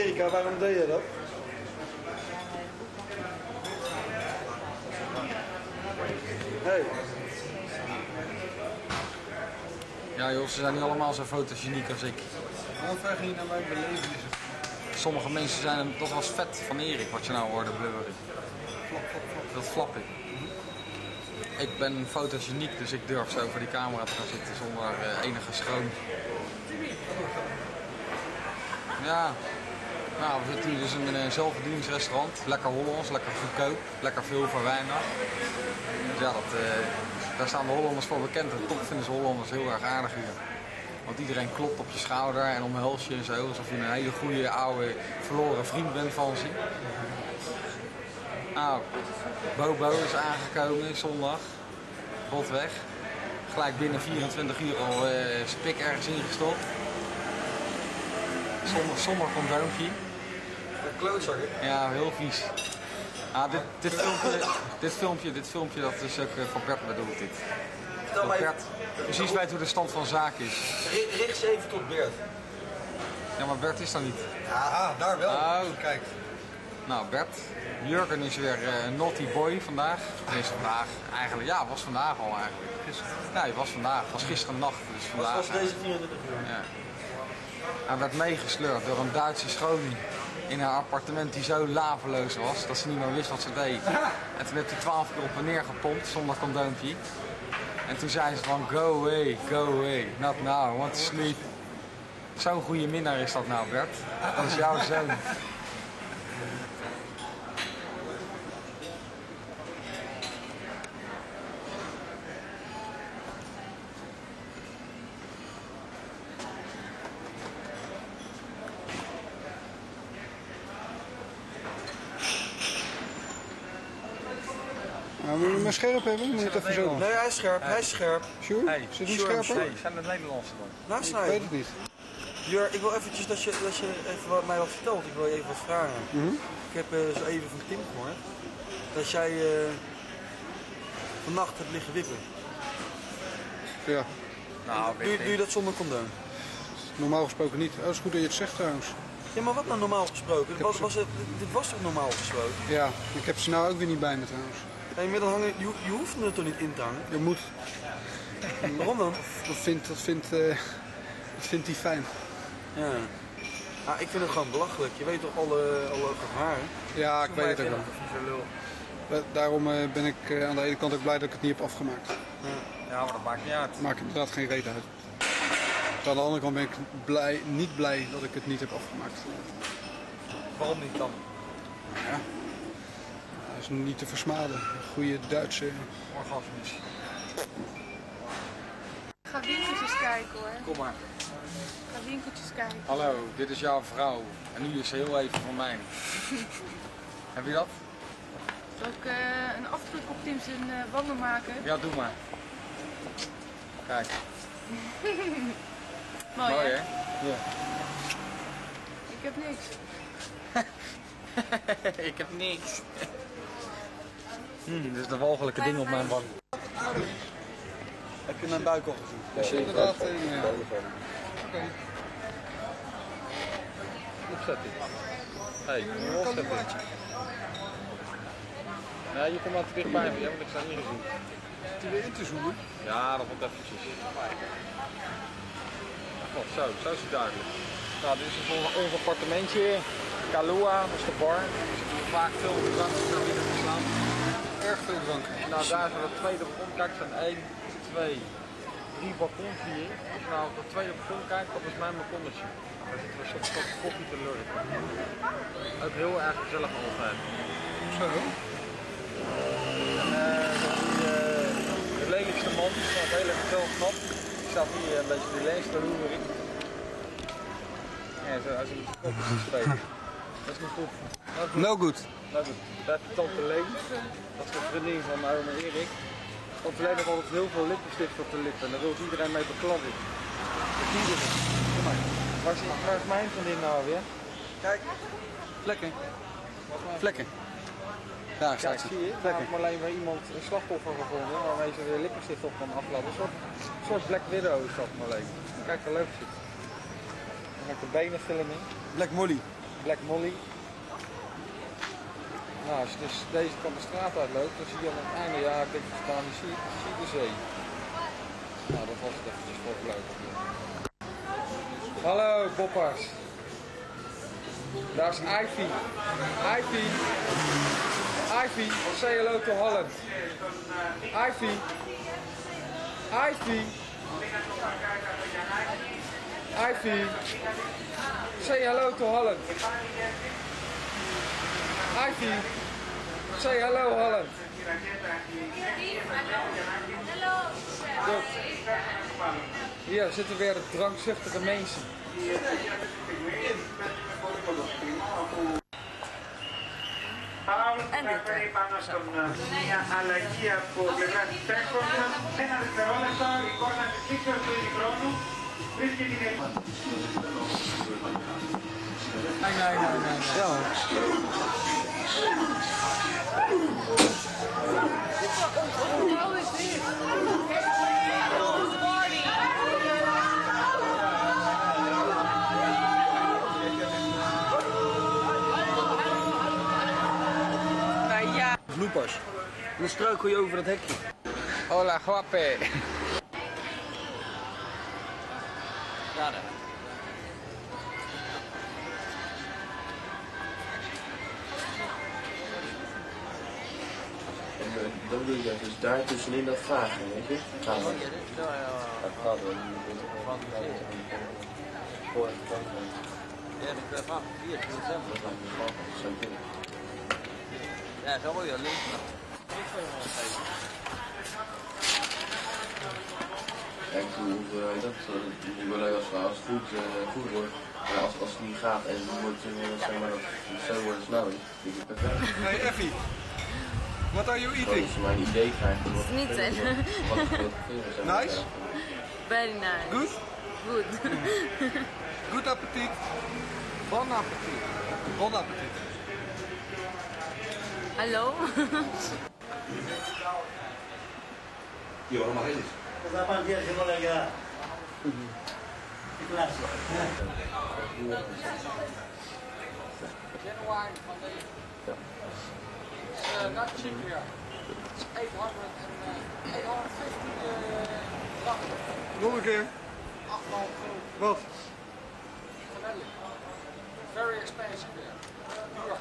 Erika, waarom deed je dat? Hey. Ja joh, ze zijn niet allemaal zo fotogeniek als ik. Hoe ver ging je naar mijn belevenissen? Sommige mensen zijn hem toch als vet van Erik, wat je nou hoorde blubberen. Dat flap ik. Ik ben fotogeniek, dus ik durf zo voor die camera te gaan zitten zonder enige schroom. Ja, nou, we zitten hier dus in een zelfbedieningsrestaurant. Lekker Hollands, lekker goedkoop, lekker veel voor weinig. Dus ja, daar staan de Hollanders voor bekend. En toch vinden ze Hollanders heel erg aardig hier. Want iedereen klopt op je schouder en omhelst je en zo. Alsof je een hele goede oude verloren vriend bent van ze. Nou, Bobo is aangekomen zondag. Rotweg. Gelijk binnen 24 uur al zijn pik ergens ingestopt. Zonder condoompje. Een klootzak, hè? Ja, heel vies. Ah, dit filmpje dat is ook voor Bert bedoeld dit. Dat Bert precies weet hoe de stand van zaken is. Richt ze even tot Bert. Ja, maar Bert is dan niet. Ja, daar wel. Oh. Kijk. Nou, Bert. Jurgen is weer een naughty boy vandaag. Tenminste vandaag. Eigenlijk, ja, was vandaag al eigenlijk. Gisteren. Nee, was vandaag. Was gisteren nacht. Dus vandaag. Was deze 24 uur? Ja. Hij werd meegesleurd door een Duitse schonie in haar appartement die zo laveloos was dat ze niet meer wist wat ze deed. En toen werd hij 12 keer op en neer gepompt zonder condoompje. En toen zei ze van go away, not now, I want to sleep. Zo'n goede minnaar is dat nou, Bert. Dat is jouw zoon. Nou, moet je hem maar scherp hebben? Moet je het even zo? Nee, hij is scherp. Hij is scherp. Sure? Hey, Zit hij sure, scherper? Hey, zijn het Nederlandse dan? Nou, Ik snijden. weet het niet. Jur, ik wil eventjes dat je even mij wat vertelt. Ik wil je even wat vragen. Ik heb zo even van Tim gehoord dat jij vannacht hebt liggen wippen. Ja, Nou, Doe je dat zonder condoom? normaal gesproken niet. Oh, het is goed dat je het zegt trouwens. Ja, maar wat nou normaal gesproken? Dit was toch normaal gesproken? Ja, ik heb ze nou ook weer niet bij me trouwens. En met hangen, je hoeft hem er toch niet in te hangen? Je moet. Waarom dan? Dat vindt hij fijn. Ja. Ah, ik vind het gewoon belachelijk. Je weet toch alle gevaren? Ja, ik weet het ook wel. Zo'n lul. Daarom ben ik aan de ene kant ook blij dat ik het niet heb afgemaakt. Ja, maar dat maakt niet uit. Maakt inderdaad geen reet uit. Dus aan de andere kant ben ik niet blij dat ik het niet heb afgemaakt. Waarom niet dan? Ja. Dat is niet te versmaden. Goede Duitse... Orgasmisch. Ik ga winkeltjes kijken hoor. Kom maar. Ik ga winkeltjes kijken. Hallo, dit is jouw vrouw. En nu is ze heel even van mij. Heb je dat? Zal ik een afdruk op Tim zijn wangen maken? Ja, doe maar. Kijk. Mooi, Mooi hè? hè? Ja. Ik heb niks. Ik heb niks. Dit is de walgelijke ding op mijn wang. Heb je mijn buik al gezien? Dus inderdaad... ja. Oké. Opzetten. Hé, opzetten. Nee, je komt maar te dichtbij me, want ik sta niet gezien. Om weer in te zoomen. Ja, dat wordt eventjes. Oh, zo is het duidelijk. Nou, dit is dus ons appartementje. Kalua, dat is de bar. Er zitten vaak veel drank binnen te slaan. Erg veel drank. Nou, daar is het tweede balkon. Kijk, er zijn 1, 2, 3 balkons hier. Als je nou op het tweede balkon kijkt, dat is mijn balkonnetje. Daar zitten we soms tot koffie te lurken. Ook heel erg gezellig altijd. Zo. De lelijkste man van het hele hotel knap. Die staat hier een beetje die lees te roeren. Ja, als een kop is spelen. Dat is niet goed. No good. Nou goed, daar heb je Tante Leen. Dat is de vriendin van oma Erik. Tante Leen heeft altijd heel veel lippenstift op de lippen en daar wil iedereen mee bekladden. Dat zie je het. Kom maar. Waar is mijn vriendin nou weer? Kijk, vlekken. Vlekken. Daar Kijk, staat ze. zie je? Daar heeft Marleen weer iemand een slachtoffer gevonden waarmee ze weer lippenstift op kan afladen. Een soort Black Widow is dat Marleen. Kijk, daar loopt ze. Dan ga ik de benen filmen. Black Molly. Black Molly. Nou, als je dus deze kant de straat uitloopt, dan zie je aan het einde, ja, ik denk dat je daar niet ziet, zie je de zee. Nou, dat was het eventjes voor voorlopig. Hallo, boppers. Daar is Ivy. Ivy. Ivy, say hello to Holland. Ivy. Ivy. Ivy. Say hello to Holland. Ivy. Say hello Holland. Goed. Hier zitten weer de drankzuchtige mensen. Μια αλλαγή από πλευρά της Τέκος. Ένα δευτερόλεπτο, η εικόνα της λήξεως του ημιχρόνου βρίσκει την Ελλάδα. Bloepers. Dan struikel je over dat hekje. Hola, guape. Ja, daar. Dan doe je dus daar tussenin dat vragen, weet je? Gaan we. Ja, zo wil je links. Kijk, hoe dat? Die willen als het goed wordt. Maar als het niet gaat en dan wordt het zeg maar dat zo wordt snel is, vind ik perfect. Hey Effie, what are you eating? Als je maar een idee krijgt van wat Niet zijn. Nice? Very nice. Good? Good. Good appetit. Bon appetit. Bon appetit. Hallo? Genuine van deze. Not cheap here. It's 850 franken. Nog een keer. 8,5 euro. Wat? Geweldig. Very expensive here. Duur.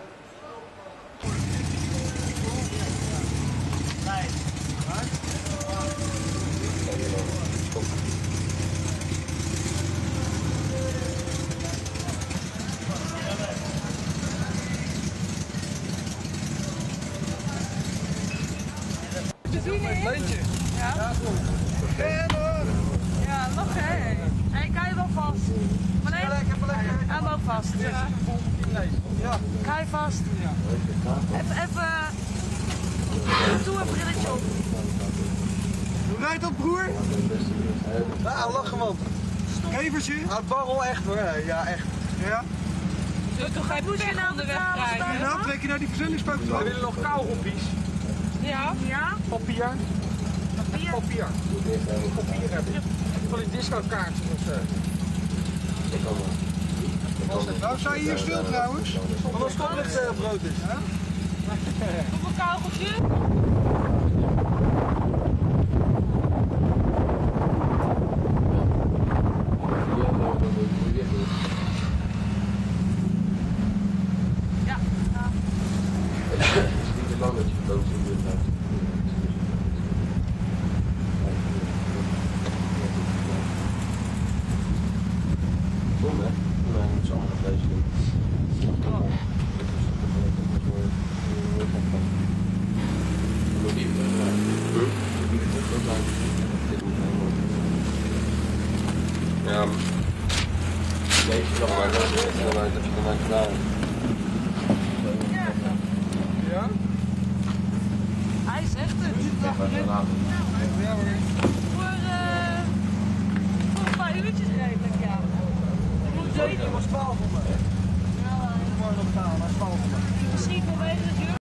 Leentje. Ja? Ja, nog hè. Hey, kan je wel vast? Maar nee, hij hem ook vast. Ja. Kan je vast? Even. Doe een brilletje op. Hoe rijdt dat, broer? Ja, lachen man. Kevertje? Nou, barrel echt hoor. Ja, echt. Ja? Toch ga je poesje nou betalen? Nou, trek je naar die verzendingspunt We toe. willen nog kauwgompies. Ja. Ja? Papier. Papier. Papier. Papier heb je. Van die discokaartjes of zo. Nou, sta je hier stil trouwens? Want als het met brood is. Hoeveel kauwgompje? Ja. Het is niet te lang dat je boos bent. Kom hè? Nee, moet ze allemaal nog deze doen. Ja, nee, ik dacht maar dat je dan uit gedaan. Ja? Hij zegt het. Ja hoor. Voor een paar uurtjes redelijk, ja. Het was 1200. Ja, ik moet nog betalen, maar 1200. Misschien vanwege het